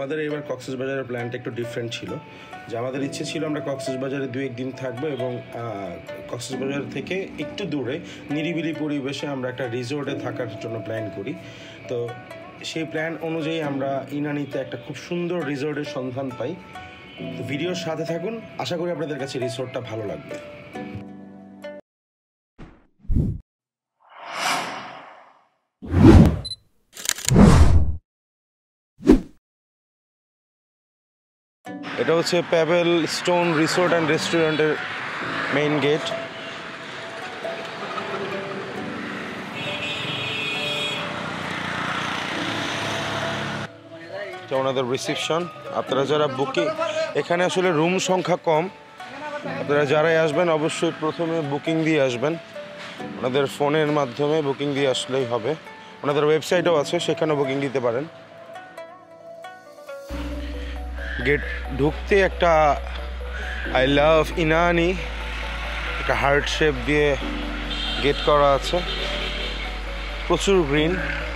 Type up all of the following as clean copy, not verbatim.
আমাদের এবার কক্সবাজারের প্ল্যানটা একটু ডিফারেন্ট ছিল, যে আমাদের ইচ্ছে ছিল আমরা কক্সবাজারে 2-1 দিন থাকবো এবং কক্সবাজার থেকে একটু দূরে নিরিবিলি পরিবেশে আমরা একটা রিসোর্টে থাকার জন্য প্ল্যান করি। তো সেই প্ল্যান অনুযায়ী আমরা ইনানিতে একটা খুব সুন্দর রিসোর্টের সন্ধান পাই। তো ভিডিওর সাথে থাকুন, আশা করি আপনাদের কাছে রিসোর্টটা ভালো লাগবে। এটা হচ্ছে পেবেল স্টোন রিসোর্ট অ্যান্ড রেস্টুরেন্টের মেইন গেট। এটা ওনাদের রিসেপশন। আপনারা যারা বুকিং, এখানে আসলে রুম সংখ্যা কম, আপনারা যারাই আসবেন অবশ্যই প্রথমে বুকিং দিয়ে আসবেন। ওনাদের ফোনের মাধ্যমে বুকিং দিয়ে আসলেই হবে। ওনাদের ওয়েবসাইটও আছে, সেখানেও বুকিং দিতে পারেন। গেট ঢুকতে একটা আই লাভ ইনানি একটা হার্ট শেপ দিয়ে গেট করা আছে, প্রচুর গ্রিন।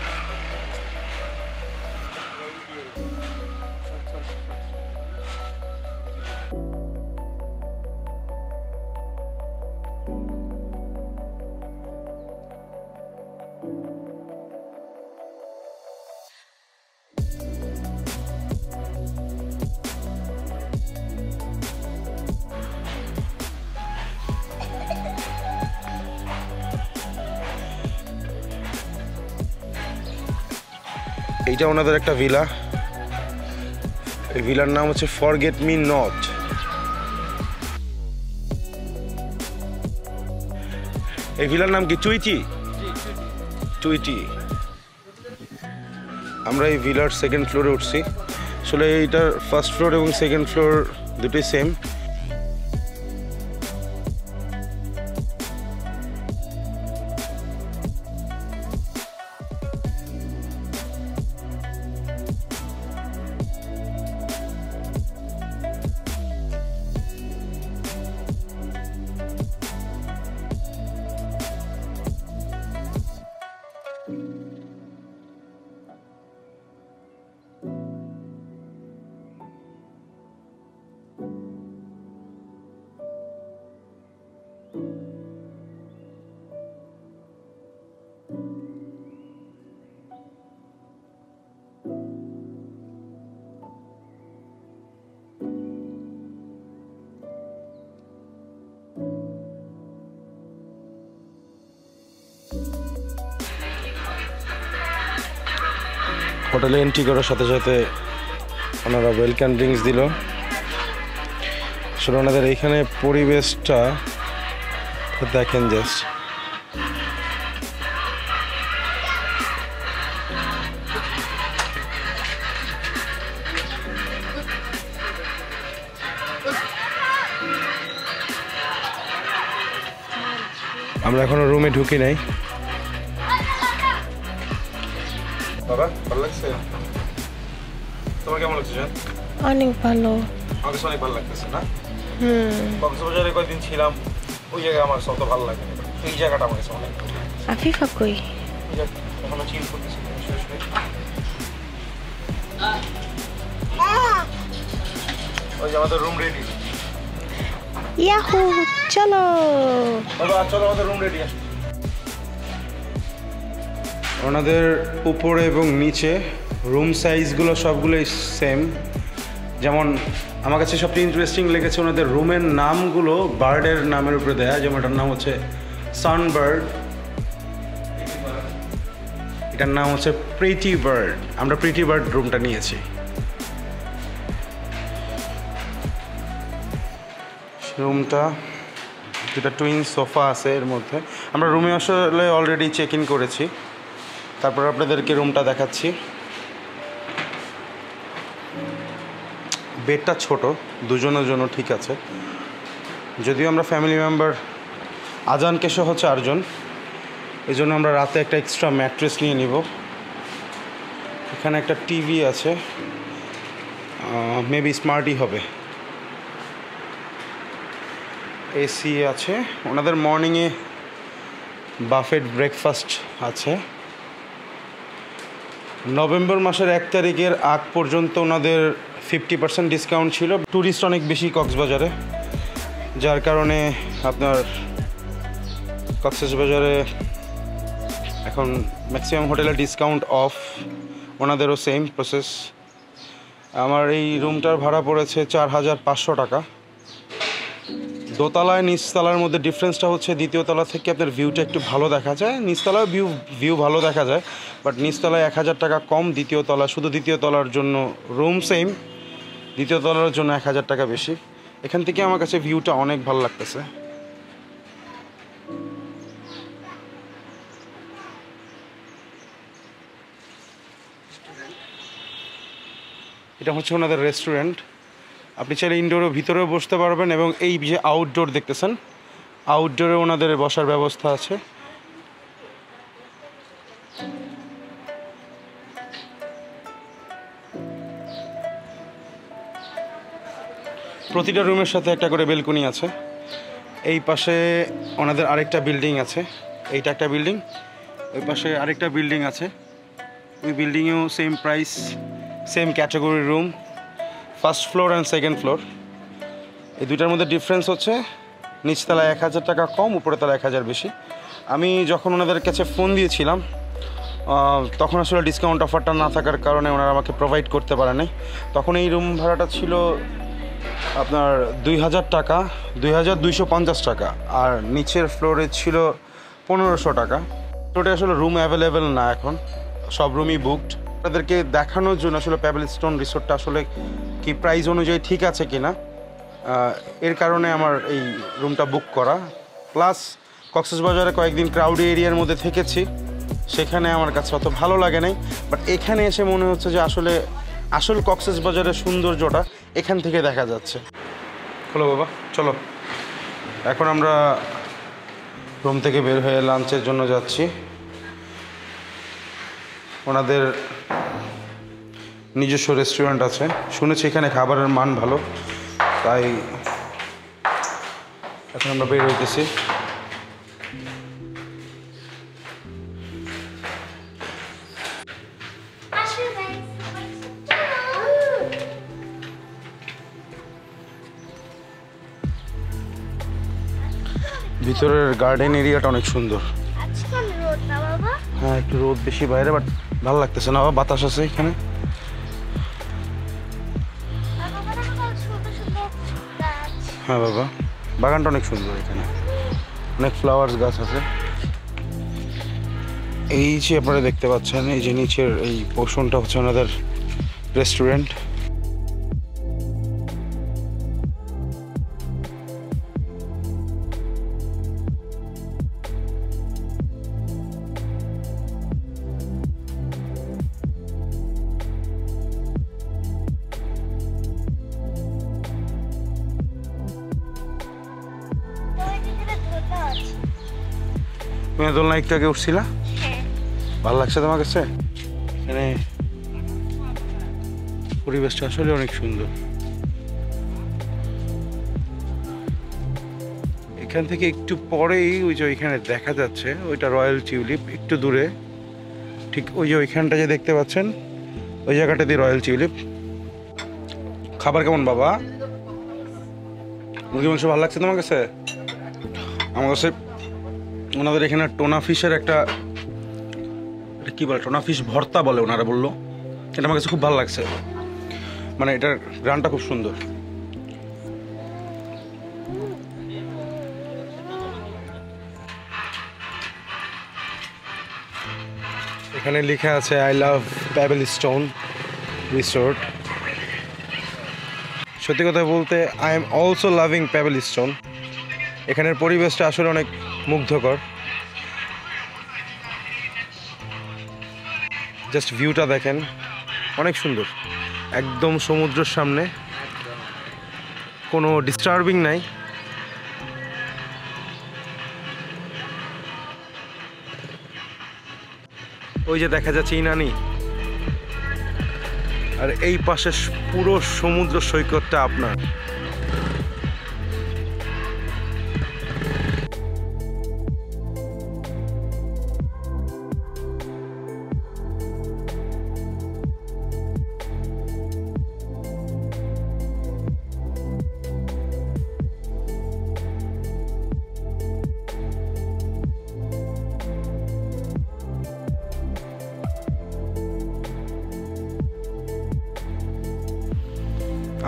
এইটা ওনাদের একটা ভিলা, এই ভিলার নাম হচ্ছে ফরগেট মি নট। এই ভিলার নাম কি? টুইটি। আমরা এই ভিলার সেকেন্ড ফ্লোরে উঠছি। আসলে এইটার ফার্স্ট ফ্লোর এবং সেকেন্ড ফ্লোর দুটোই সেম। হোটেলে এন্ট্রি করার সাথে সাথে ওনারা ওয়েলকাম ড্রিঙ্কস দিল। আসলে ওনাদের এইখানে পরিবেশটা দেখেন জাস্ট। আমরা এখনো রুমে ঢুকি নাই। বাবা ভালো লাগছে? তোমার কেমন লাগছে? অনেক ভালো। আমাকে অনেক ভালো লাগতেছে না? কক্সবাজারে কয়েকদিন ছিলাম, ওই জায়গায় আমার অত ভালো লাগে না। এই জায়গাটা আমার কাছে অনেক। আফিফা কই? এখনো চিল করতেছি। ওই যে আমাদের রুম রেডি। ইয়াহু, চলো বাবা চলো, আমাদের রুম রেডি। ওনাদের উপরে এবং নিচে রুম সাইজগুলো সবগুলোই সেম। যেমন আমার কাছে সবচেয়ে ইন্টারেস্টিং লেগেছে ওনাদের রুমের নামগুলো বার্ডের নামের উপরে দেয়া। যেমন এটার নাম হচ্ছে সানবার্ড, এটার নাম হচ্ছে প্রিটি বার্ড। আমরা প্রিটি বার্ড রুমটা নিয়েছি। রুমটা যেটা টুইন সোফা আছে এর মধ্যে। আমরা রুমে আসলে অলরেডি চেক ইন করেছি, তারপর আপনাদেরকে রুমটা দেখাচ্ছি। বেডটা ছোট, দুজনের জন্য ঠিক আছে। যদিও আমরা ফ্যামিলি মেম্বার আজানকে সহ 4 জন, এই জন্য আমরা রাতে একটা এক্সট্রা ম্যাট্রেস নিয়ে নিব। এখানে একটা টিভি আছে, মেবি স্মার্টই হবে। এসি আছে। ওনাদের মর্নিংয়ে বাফেট ব্রেকফাস্ট আছে। নভেম্বর মাসের 1 তারিখের আগ পর্যন্ত ওনাদের 50% ডিসকাউন্ট ছিল। ট্যুরিস্ট অনেক বেশি কক্সবাজারে, যার কারণে আপনার কক্সবাজারে এখন ম্যাক্সিমাম হোটেলে ডিসকাউন্ট অফ। ওনাদেরও সেম প্রসেস। আমার এই রুমটার ভাড়া পড়েছে 4,500 টাকা। দোতলায় নিচতলার মধ্যে ডিফারেন্সটা হচ্ছে দ্বিতীয় তলা থেকে আপনার ভিউটা একটু ভালো দেখা যায়, নিচতলায় ভিউ ভালো দেখা যায়, বাট নিচতলায় 1,000 টাকা কম, দ্বিতীয় তলা শুধু দ্বিতীয় তলার জন্য রুম সেম, দ্বিতীয় তলার জন্য 1,000 টাকা বেশি। এখান থেকে আমার কাছে ভিউটা অনেক ভালো লাগতেছে। এটা হচ্ছে ওনাদের রেস্টুরেন্ট। আপনি চাইলে ইনডোরেও ভিতরেও বসতে পারবেন, এবং এই যে আউটডোর দেখতেছেন, আউটডোরে ওনাদের বসার ব্যবস্থা আছে। প্রতিটা রুমের সাথে একটা করে বেলকনি আছে। এই পাশে ওনাদের আরেকটা বিল্ডিং আছে, এইটা একটা বিল্ডিং, ওই পাশে আরেকটা বিল্ডিং আছে, ওই বিল্ডিংয়েও same price, same category room, first floor and second floor. এই দুইটার মধ্যে ডিফারেন্স হচ্ছে নিচতলায় 1,000 টাকা কম, উপরে তলা 1,000 বেশি। আমি যখন ওনাদের কাছে ফোন দিয়েছিলাম তখন আসলে ডিসকাউন্ট অফারটা না থাকার কারণে ওনারা আমাকে প্রোভাইড করতে পারে নাই। তখন এই রুম ভাড়াটা ছিল আপনার 2,000 টাকা, 2,250 টাকা, আর নিচের ফ্লোরে ছিল 1,500 টাকা। ফ্লোরে আসলে রুম অ্যাভেলেবেল না, এখন সব রুমই বুকড। তাদেরকে দেখানোর জন্য আসলে পেবেল স্টোন রিসোর্টটা আসলে কি প্রাইস অনুযায়ী ঠিক আছে কিনা, এর কারণে আমার এই রুমটা বুক করা। প্লাস কক্সবাজারে কয়েকদিন ক্রাউডি এরিয়ার মধ্যে থেকেছি, সেখানে আমার কাছে অত ভালো লাগে নাই, বাট এখানে এসে মনে হচ্ছে যে আসল কক্সবাজারের সৌন্দর্যটা এখান থেকে দেখা যাচ্ছে। হলো বাবা, চলো এখন আমরা রুম থেকে বের হয়ে লাঞ্চের জন্য যাচ্ছি। ওনাদের নিজস্ব রেস্টুরেন্ট আছে, শুনেছি এখানে খাবারের মান ভালো, তাই এখন আমরা বের হইতেছি। ভিতরের গার্ডেন এরিয়াটা অনেক সুন্দর। হ্যাঁ, একটু রোদ বেশি বাইরে, বাট ভালো লাগতেছে না, বাতাস আছে এখানে। হ্যাঁ বাবা, বাগানটা অনেক সুন্দর, এখানে অনেক ফ্লাওয়ার্স গাছ আছে। এই যে আপনারা দেখতে পাচ্ছেন, এই যে নিচের এই পোর্শনটা হচ্ছে ওনাদের রেস্টুরেন্ট। তুমি দোলনা একটু আগে উঠছিলা, ভালো লাগছে তোমার কাছে? এখানে পরিবেশটা আসলে অনেক সুন্দর। এখান থেকে একটু পরেই ওই যে ওইখানে দেখা যাচ্ছে, ওইটা রয়্যাল টিউলিপ, একটু দূরে ঠিক ওই যে ওইখানটা যে দেখতে পাচ্ছেন, ওই জায়গাটা দিয়ে রয়্যাল টিউলিপ। খাবার কেমন বাবা? মুরগি মাংস ভালো লাগছে তোমার কাছে? আমার কাছে ওনাদের এখানে টোনা ফিশের একটা কী বলে, টোনা ফিশ ভর্তা বলে ওনারা বললো, এটা আমার কাছে খুব ভালো লাগছে, মানে এটার গ্রানটা খুব সুন্দর। এখানে লেখা আছে I love pebble stone resort. সত্যি কথা বলতে I am also loving pebble stone. এখানের পরিবেশটা আসলে অনেক মুগ্ধকর। জাস্ট ভিউটা দেখেন, অনেক সুন্দর, একদম সমুদ্রের সামনে, কোনো ডিস্টার্বিং নাই। ওই যে দেখা যাচ্ছে ইনানি, আর এই পাশে পুরো সমুদ্র সৈকতটা আপনার।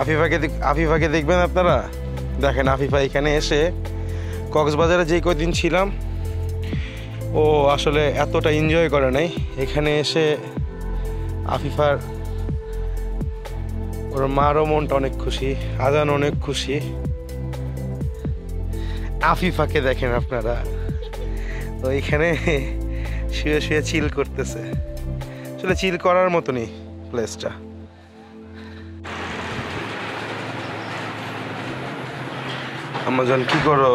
আফিফাকে দেখবেন আপনারা। দেখেন আফিফা এখানে এসে কক্সবাজারে যেই কদিন ছিলাম ও আসলে এতটা এনজয় করে নাই। এখানে এসে আফিফার ওর মারও মনটা অনেক খুশি, আজান অনেক খুশি। আফিফাকে দেখেন আপনারা, তো এখানে শুয়ে শুয়ে চিল করতেছে। আসলে চিল করার মতনই প্লেসটা। আমাজন কি করো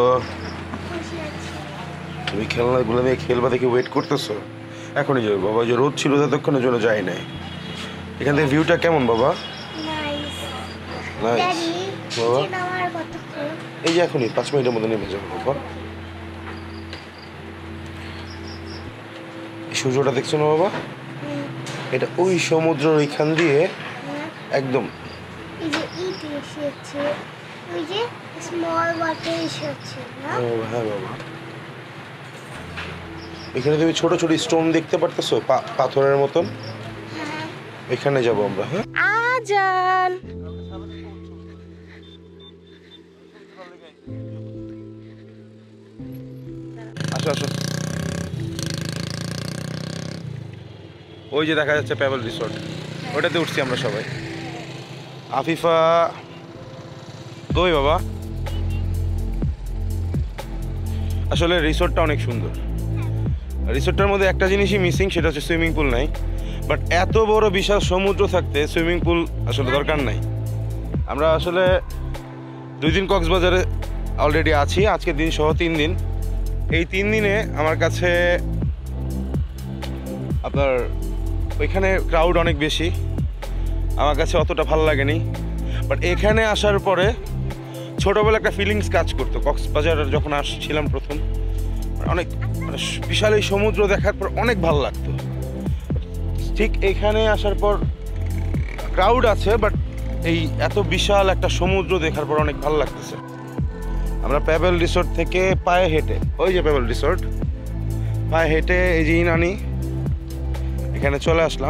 তুমি? খেলনাগুলো নিয়ে খেলবা দেখে ওয়েট করতেছো? এখনই যাবে বাবা, যে রোদ ছিল ততক্ষণের জন্য যাই নাই। এখান থেকে ভিউটা কেমন বাবা? নাইস বাবা। এই যে এখনই 5 মিনিটের মধ্যে নেমে যাবো বাবা। সূর্যটা দেখছো না বাবা? এটা ওই সমুদ্রের ওইখান দিয়ে একদম হ্যাঁ বাবা। এখানে তুমি ছোট ছোট স্টোন দেখতে পারতেছো পাথরের মতন। এখানে যাবো আমরা। হ্যাঁ আজান। আসো আসো। ওই যে দেখা যাচ্ছে প্যাবেল রিসোর্ট, ওটাতে উঠছি আমরা সবাই। আফিফা কই বাবা? আসলে রিসোর্টটা অনেক সুন্দর। রিসোর্টটার মধ্যে একটা জিনিসই মিসিং, সেটা হচ্ছে সুইমিং পুল নাই। বাট এত বড় বিশাল সমুদ্র থাকতে সুইমিং পুল আসলে দরকার নাই। আমরা আসলে 2 দিন কক্সবাজারে অলরেডি আছি, আজকে দিন সহ 3 দিন। এই 3 দিনে আমার কাছে আপনার ওইখানে ক্রাউড অনেক বেশি, আমার কাছে অতটা ভালো লাগেনি। বাট এখানে আসার পরে ছোটোবেলা একটা ফিলিংস কাজ করতো। কক্সবাজার যখন আসছিলাম প্রথম, অনেক বিশাল এই সমুদ্র দেখার পর অনেক ভালো লাগতো। ঠিক এখানে আসার পর ক্রাউড আছে, বাট এই এত বিশাল একটা সমুদ্র দেখার পর অনেক ভালো লাগতেছে। আমরা প্যাবেল রিসোর্ট থেকে পায়ে হেঁটে, ওই যে প্যাবেল রিসোর্ট, পায়ে হেঁটে এই যে ইনানি এখানে চলে আসলাম।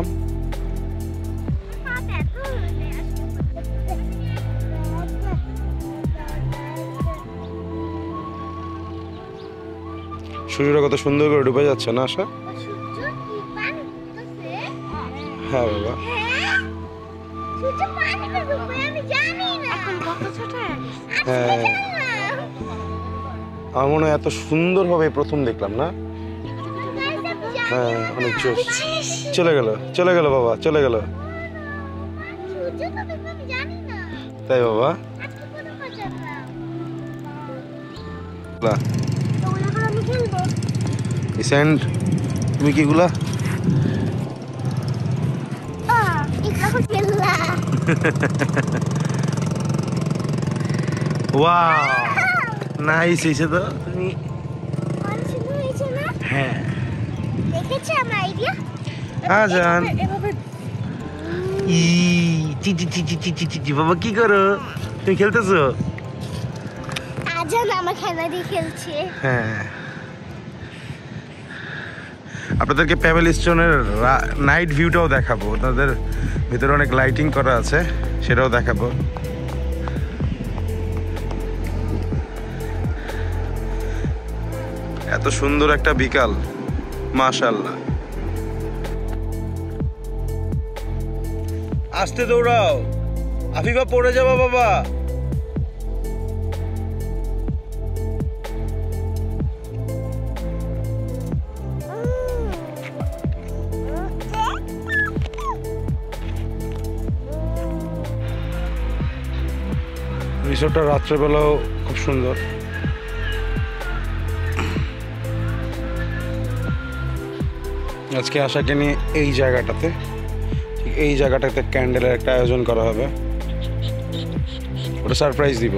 সূর্যটা কত সুন্দর করে ডুবে যাচ্ছে না আশা? হ্যাঁ বাবা। হ্যাঁ আমার মনে হয় এত সুন্দরভাবে প্রথম দেখলাম না। হ্যাঁ অনেক জোশ। চলে গেল বাবা, চলে গেল। তাই বাবা? তুমি কি গুলা? ওয়াও নাইস হইছে তো। তুমি হ্যাঁ দেখেছো আমার আইডিয়া? আজান বাবা কি করো তুমি? খেলতেছো? আজান আমার খেলা দিয়ে খেলছে। হ্যাঁ আপনাদেরকে প্যাবেল স্টোনের নাইট ভিউটাও দেখাবো। তাদের ভিতরে অনেক লাইটিং করা আছে, সেটাও দেখাবো। এত সুন্দর একটা বিকাল, মাশাআল্লাহ। আস্তে দৌড়াও, আফিফা পড়ে যাবো বাবা। রিসোর্টটা রাত্রেবেলাও খুব সুন্দর। আজকে আশাকে নিয়ে এই জায়গাটাতে, ঠিক এই জায়গাটাতে ক্যান্ডেলের একটা আয়োজন করা হবে, ওটা সারপ্রাইজ দিব।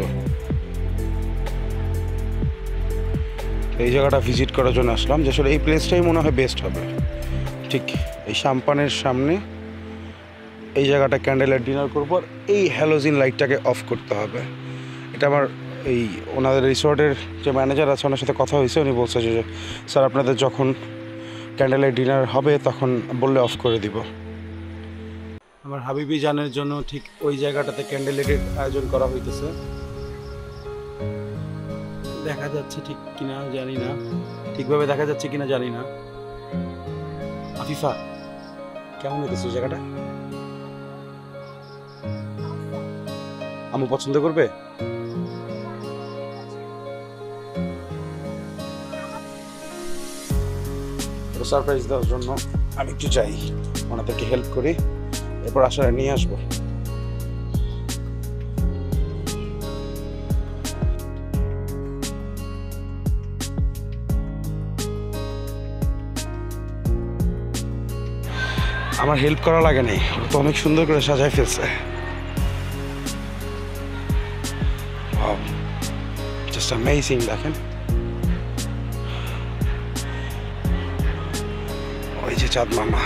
এই জায়গাটা ভিজিট করার জন্য আসলাম, যে আসলে এই প্লেসটাই মনে হয় বেস্ট হবে। ঠিক এই সাম্পানের সামনে এই জায়গাটা ক্যান্ডেলের ডিনার করবো, আর এই হ্যালোজিন লাইটটাকে অফ করতে হবে। এটা আমার এই ওনাদের রিসোর্টের যে ম্যানেজার আছে ওনার সাথে কথা হয়েছে, উনি বলছে যে স্যার আপনাদের যখন ক্যান্ডেলের ডিনার হবে তখন বললে অফ করে দিব। আমার হাবিবি জানের জন্য ঠিক ওই জায়গাটাতে ক্যান্ডেল লাইটের আয়োজন করা হইতেছে। দেখা যাচ্ছে ঠিক কিনা জানি না, ঠিকভাবে দেখা যাচ্ছে কিনা জানি না। আফিফা, কেমন হইতেছে ওই জায়গাটা? আম্মু পছন্দ করবে? সারপ্রাইজ দেওয়ার জন্য আমি একটু চাই, ওনাদেরকে হেল্প করি, এরপর আশায় নিয়ে আসবো। আমার হেল্প করা লাগে নাই, ওরা তো অনেক সুন্দর করে সাজায় ফেলছে। Just amazing. দেখেন ওই যে চাঁদ মামা।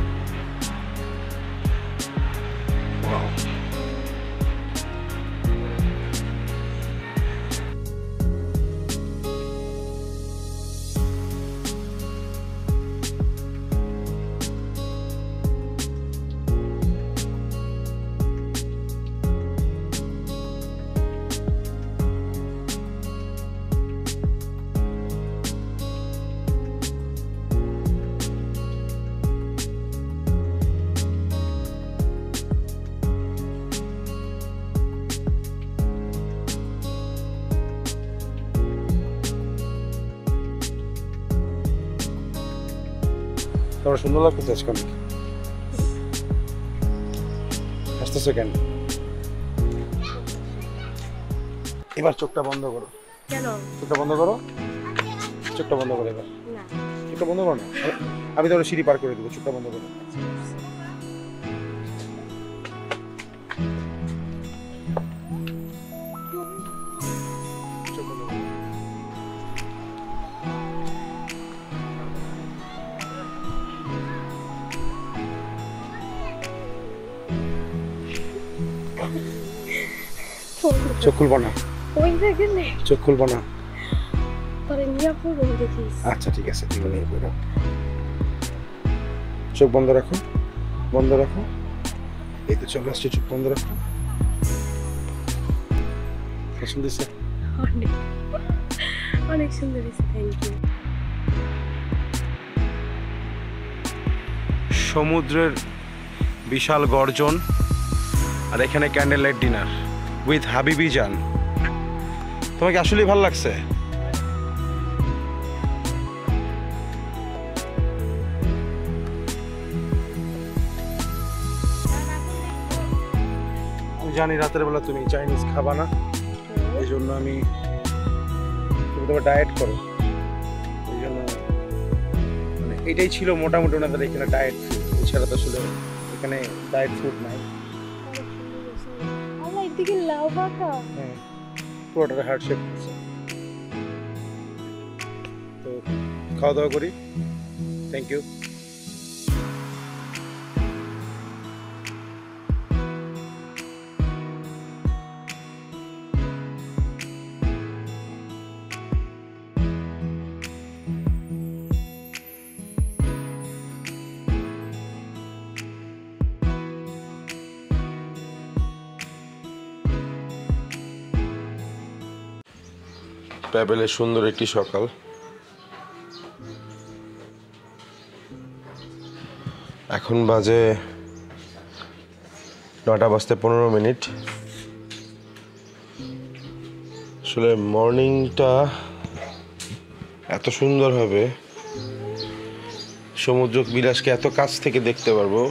তোমার সুন্দর লাগতেছে আজকে অনেক। হাসতেছো কেন? এবার চোখটা বন্ধ করো। কেন? চোখটা বন্ধ করো, চোখটা বন্ধ করো এবার। না, চোখটা বন্ধ করো না, আমি তোমার সিঁড়ি পার করে দেবো। চোখটা বন্ধ করো। চোখ বন্ধ করো। চোখ খুলবো না, ওই দেখলে চোখ খুলবো না। পরে নিয়ে পড়বো দেখিস। আচ্ছা ঠিক আছে, তুমি নিয়ে পড়ো। চোখ বন্ধ রাখো, বন্ধ রাখো। এই তো চলে আসছে, চোখ বন্ধ রাখো। পছন্দ হয়েছে? অনেক অনেক সুন্দর হয়েছে, থ্যাংক ইউ। সমুদ্রের বিশাল গর্জন আর এখানে ক্যান্ডেল লাইট ডিনার উইথ হাবিবি জান। তোমাকে আসলেই ভালো লাগছে? আমি জানি রাতের বেলা তুমি চাইনিজ খাবা না, এই জন্য তুমি তোমার ডায়েট করো, এই জন্য মানে এটাই ছিল মোটামুটি ওনাদের এখানে ডায়েট ফুড। এছাড়া তো আসলে এখানে ডায়েট ফুড নাই। আল্লাহ, এদিকে লাউ বাঁকা। হ্যাঁ, পুরোটা হার্ট শেপ করছে। তো খাওয়া দাওয়া করি। Thank you. প্যাবেলের সুন্দর একটি সকাল। এখন বাজে 9:15। আসলে মর্নিংটা এত সুন্দর হবে, সমুদ্র বিলাসকে এত কাছ থেকে দেখতে পারবো,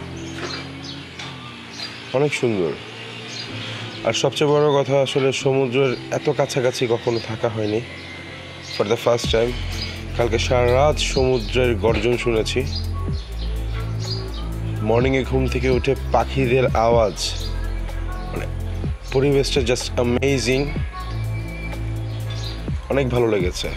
অনেক সুন্দর। আর সবচেয়ে বড় কথা, আসলে সমুদ্রের এত কাছাকাছি কখনো থাকা হয়নি, ফর দ্য ফার্স্ট টাইম। কালকে সারা রাত সমুদ্রের গর্জন শুনেছি, মর্নিংয়ে ঘুম থেকে উঠে পাখিদের আওয়াজ, মানে পরিবেশটা জাস্ট অ্যামেজিং, অনেক ভালো লেগেছে।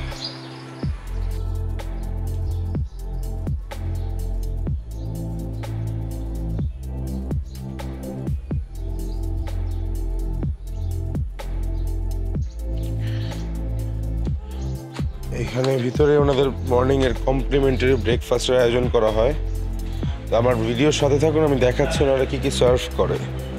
এখানে ভিতরে ওনাদের মর্নিং এর কমপ্লিমেন্টারি ব্রেকফাস্টের আয়োজন করা হয়, আমার ভিডিওর সাথে থাকুন, আমি দেখাচ্ছি ওরা কি কি সার্ভ করে।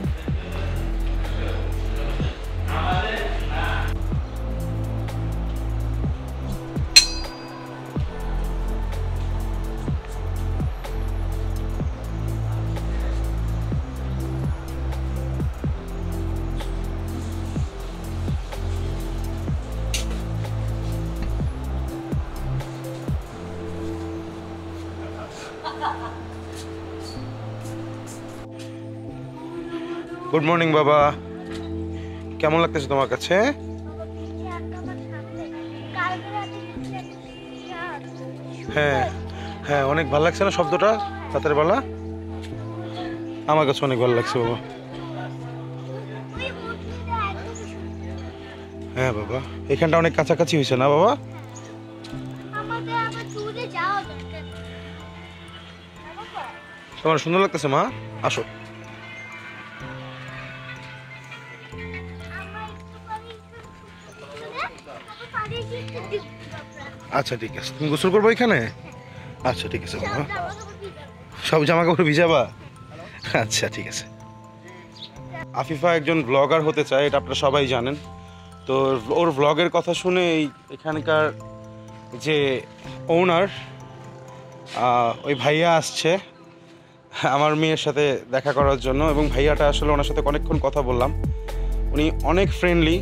গুড মর্নিং বাবা, কেমন লাগতেছে তোমার কাছে? হ্যাঁ হ্যাঁ, অনেক ভালো লাগছে না শব্দটা রাতের বেলা? আমার কাছে অনেক ভালো লাগছে বাবা। হ্যাঁ বাবা, এখানটা অনেক কাছাকাছি হয়েছে না বাবা? তোমার সুন্দর লাগতেছে মা, আসো। আচ্ছা ঠিক আছে, তুমি গোসল করবো এখানে? আচ্ছা ঠিক আছে বাবা, সব জামা কাপড় ভিজাবা? আচ্ছা ঠিক আছে। আফিফা একজন ব্লগার হতে চায়, এটা আপনারা সবাই জানেন। তো ওর ব্লগের কথা শুনে এখানকার যে ওনার ওই ভাইয়া আসছে আমার মেয়ের সাথে দেখা করার জন্য, এবং ভাইয়াটা আসলে ওনার সাথে অনেকক্ষণ কথা বললাম। উনি অনেক ফ্রেন্ডলি,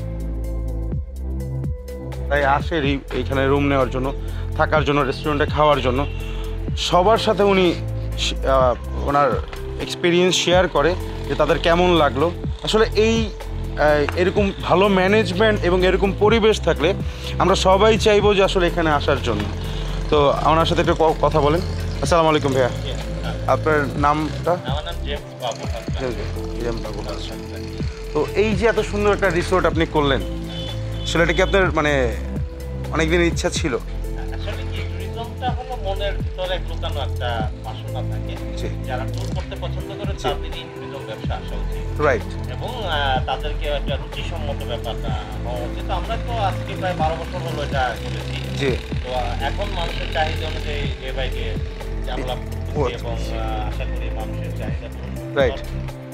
তাই আসে এইখানে রুম নেওয়ার জন্য, থাকার জন্য, রেস্টুরেন্টে খাওয়ার জন্য। সবার সাথে উনি ওনার এক্সপিরিয়েন্স শেয়ার করে যে তাদের কেমন লাগলো। আসলে এরকম ভালো ম্যানেজমেন্ট এবং এরকম পরিবেশ থাকলে আমরা সবাই চাইবো যে আসলে এখানে আসার জন্য। তো ওনার সাথে একটু কথা বলেন। আসসালামু আলাইকুম ভাইয়া, আপনার নামটা? আমার নাম জেমস বাবু। জেমস বাবু। তো এই যে এত সুন্দর একটা রিসোর্ট আপনি করলেন, সেটা কি আপনার মানে অনেকদিনের ইচ্ছা ছিল? আসলে কি ট্যুরিজমটা হলো মনের ভিতরে লুকানো একটা বাসনা থাকে। যারা ট্যুর করতে পছন্দ করে তাদেরই ট্যুরিজম ব্যবসা আসা উচিত, রাইট। এবং তাদেরকে একটা রুচিসম্মত ব্যাপারটা হওয়া উচিত। আমরা তো আজকে প্রায় 12 বছর হলো এটা করেছি। জি। তো এখন মানুষের চাহিদা অনুযায়ী ডে বাই ডে ডেভেলপ করছি, এবং আশা করি মানুষের চাহিদা পূরণ করতে পারবো। রাইট।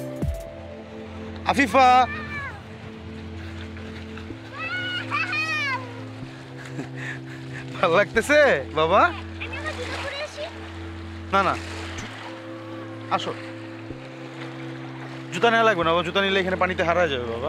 আফিফা, ভালো লাগতেছে বাবা? না না, আসো। জুতা নেওয়া লাগবে না বাবা, জুতা নিলে এখানে পানিতে হারা যাবে বাবা।